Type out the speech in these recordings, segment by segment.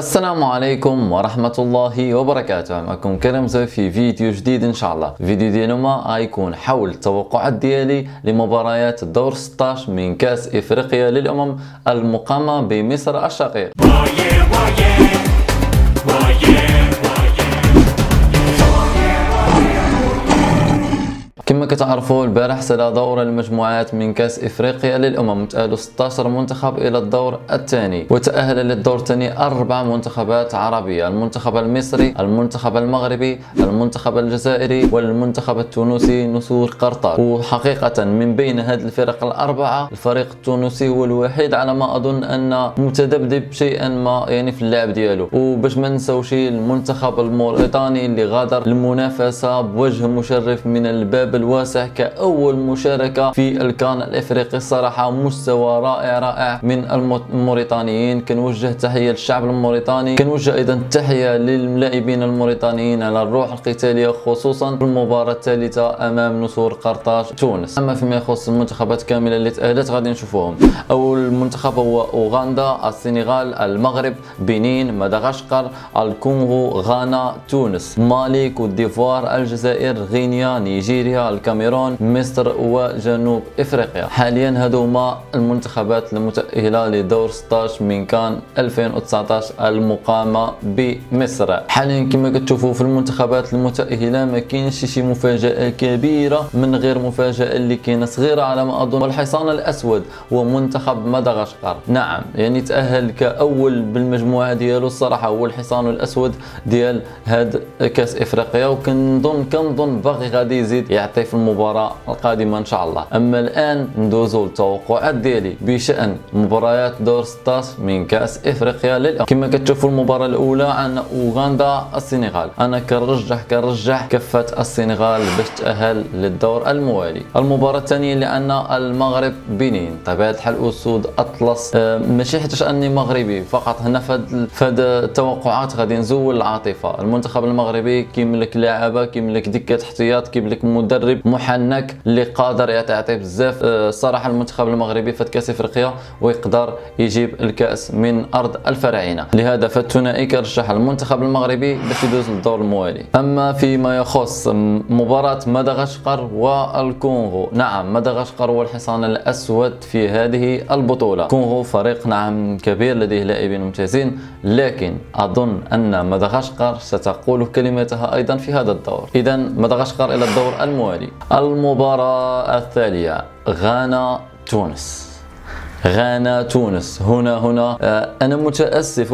السلام عليكم ورحمة الله وبركاته. معكم كريم زوي في فيديو جديد ان شاء الله. الفيديو ديالنا غيكون حول التوقعات ديالي لمباريات الدور 16 من كاس افريقيا للامم المقامة بمصر الشقيق. كما كتعرفوا البارح سلا دور المجموعات من كاس افريقيا للامم، تأهلوا 16 منتخب الى الدور الثاني، وتأهل للدور الثاني 4 منتخبات عربية: المنتخب المصري، المنتخب المغربي، المنتخب الجزائري، والمنتخب التونسي نسور قرطاج. وحقيقة من بين هذه الفرق الأربعة الفريق التونسي هو الوحيد على ما أظن أن متذبذب شيئا ما يعني في اللعب ديالو. وباش ما نساوش المنتخب الموريتاني اللي غادر المنافسة بوجه مشرف من الباب الواسع كأول مشاركة في الكان الافريقي. الصراحة مستوى رائع من الموريتانيين. كنوجه تحية للشعب الموريتاني، كنوجه ايضا تحية للاعبين الموريتانيين على الروح القتالية خصوصا في المباراة الثالثة امام نسور قرطاج تونس. اما فيما يخص المنتخبات كاملة اللي تأهلت غادي نشوفوهم. اول منتخب هو اوغندا، السنغال، المغرب، بنين، مدغشقر، الكونغو، غانا، تونس، مالي، كوت ديفوار، الجزائر، غينيا، نيجيريا، الكاميرون، مصر وجنوب افريقيا. حاليا هادو هما المنتخبات المتأهلة لدور 16 من كان 2019 المقامة بمصر. حاليا كما كتشوفوا في المنتخبات المتأهلة ما كاينش شي مفاجأة كبيرة من غير مفاجأة اللي كاينة صغيرة على ما اظن. والحصان الاسود هو منتخب مدغشقر. نعم يعني تأهل كأول بالمجموعة ديالو. الصراحة هو الحصان الاسود ديال هاد كاس افريقيا، وكنظن باغي غادي يزيد يعطي في المباراة القادمة ان شاء الله. اما الان ندوزو للتوقعات ديالي بشأن مباريات دور 16 من كاس افريقيا للامم. كما كتشوفوا المباراة الاولى عندنا اوغندا السنغال. انا كنرجح كفة السنغال باش تأهل للدور الموالي. المباراة الثانية اللي عندنا المغرب بنين. طبيعة الحال اسود اطلس، ماشي حيتاش اني مغربي فقط، هنا فهاد التوقعات غادي نزول العاطفة. المنتخب المغربي كيملك لاعبة، كيملك دكة احتياط، كيملك مدرب محنك اللي قادر يعطي بزاف. الصراحه المنتخب المغربي فات كاس افريقيا ويقدر يجيب الكاس من ارض الفراعنه، لهذا فالثنائي كرشح المنتخب المغربي باش يدوز للدور الموالي. اما فيما يخص مباراه مدغشقر والكونغو، نعم مدغشقر هو الحصان الاسود في هذه البطوله. الكونغو فريق نعم كبير لديه لاعبين ممتازين، لكن اظن ان مدغشقر ستقول كلمتها ايضا في هذا الدور. اذا مدغشقر الى الدور الموالي. المباراة التالية غانا تونس. غانا تونس هنا انا متاسف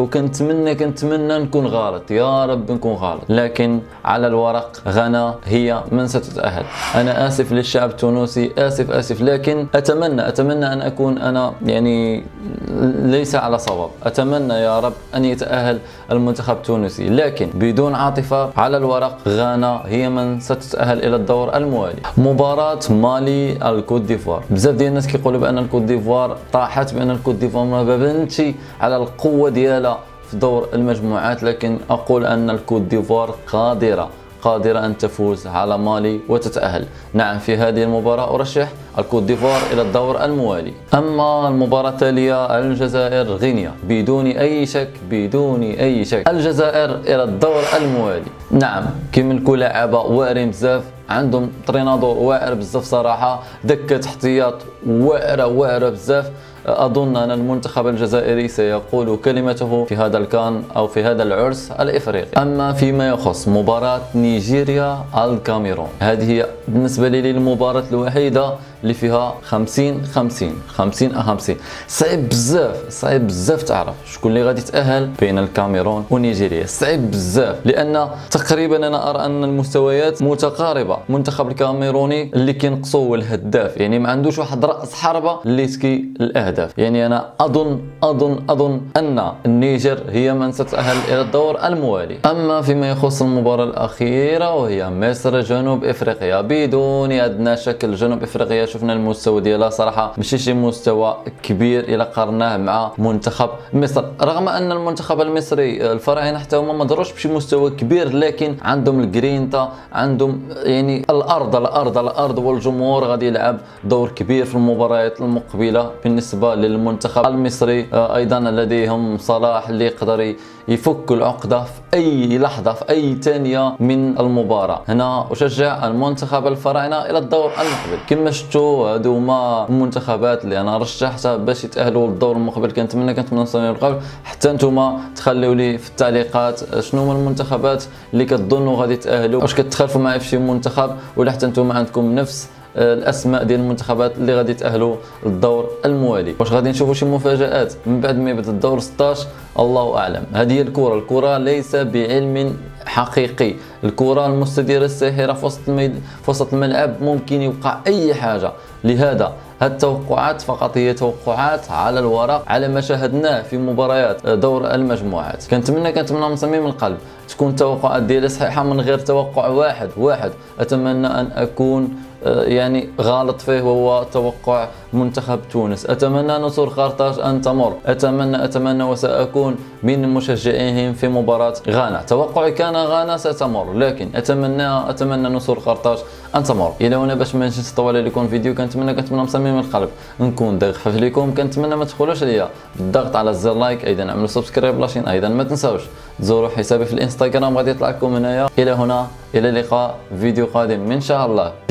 وكنتمنى نكون غلط، يا رب نكون غلط، لكن على الورق غانا هي من ستتاهل. انا اسف للشعب التونسي، اسف، لكن اتمنى ان اكون انا يعني ليس على صواب. اتمنى يا رب ان يتاهل المنتخب التونسي، لكن بدون عاطفه على الورق غانا هي من ستتاهل الى الدور الموالي. مباراه مالي الكوت ديفوار. بزاف ديال الناس كيقولوا بان الكوت ديفوار طاحت، بان الكوت ديفوار ما بانتش على القوه ديالها في دور المجموعات، لكن اقول ان الكوت ديفوار قادرة أن تفوز على مالي وتتأهل. نعم في هذه المباراة أرشح الكوت ديفوار إلى الدور الموالي. أما المباراة التالية الجزائر غينيا، بدون أي شك الجزائر إلى الدور الموالي. نعم كيملكوا لاعبة واعرين بزاف، عندهم ترينادور واعر بزاف صراحة، دكة احتياط واعرة بزاف. أظن أن المنتخب الجزائري سيقول كلمته في هذا الكان أو في هذا العرس الإفريقي. أما فيما يخص مباراة نيجيريا الكاميرون، هذه هي بالنسبة لي المباراة الوحيدة اللي فيها 50-50. صعيب بزاف تعرف شكون اللي غادي يتأهل بين الكاميرون ونيجيريا. صعيب بزاف لأن تقريبا أنا أرى أن المستويات متقاربة. المنتخب الكاميروني اللي كينقصو هو الهداف، يعني ما عندوش واحد رأس حربة اللي يسكي الأهداف. يعني أنا أظن أن النيجر هي من ستتأهل إلى الدور الموالي. أما فيما يخص المباراة الأخيرة وهي مصر جنوب إفريقيا، بدون أدنى شك جنوب إفريقيا شفنا المستوى ديالها صراحه ماشي شي مستوى كبير الى قارناه مع منتخب مصر، رغم ان المنتخب المصري الفراعنه حتى هما ما داروش بشي مستوى كبير، لكن عندهم الجرينتا، عندهم يعني الارض والجمهور غادي يلعب دور كبير في المباريات المقبله. بالنسبه للمنتخب المصري ايضا لديهم صلاح اللي يقدر يفك العقدة في أي لحظة في أي ثانية من المباراة. هنا أشجع المنتخب الفراعنة إلى الدور المقبل. كما شفتوا هادو هما المنتخبات اللي أنا رشحتها باش يتأهلوا للدور المقبل. كنتمنى نصوني القبل حتى نتوما تخليوا لي في التعليقات شنو هما المنتخبات اللي كتظنوا غادي يتأهلوا، واش كتخالفوا معايا في شي منتخب ولا حتى نتوما عندكم نفس الاسماء ديال المنتخبات اللي غادي يتاهلوا للدور الموالي. واش غادي نشوفوا شي مفاجات من بعد ما يبدا الدور 16؟ الله اعلم. هذه هي الكره ليس بعلم حقيقي. الكره المستديره الساحره في وسط الملعب ممكن يوقع اي حاجه. لهذا هاد التوقعات فقط هي توقعات على الورق، على ما شاهدناه في مباريات دور المجموعات. كنتمنى من صميم القلب تكون التوقعات ديالي صحيحه من غير توقع واحد اتمنى ان اكون يعني غلط فيه، وهو توقع منتخب تونس. اتمنى نصر قرطاج ان تمر، اتمنى وساكون من مشجعيهم في مباراة غانا. توقعي كان غانا ستمر، لكن اتمنى نصر قرطاج ان تمر. الى هنا باش ما نجيش نطول عليكم الفيديو. كنتمنى من صميم القلب نكون داغ خفيف لكم. كنتمنى ما تخلوش عليا بالضغط على زر لايك، ايضا اعملوا سبسكرايب لاشين، ايضا ما تنساوش تزوروا حسابي في الانستغرام غادي يطلع لكم هنايا. الى هنا، الى اللقاء، فيديو قادم ان شاء الله.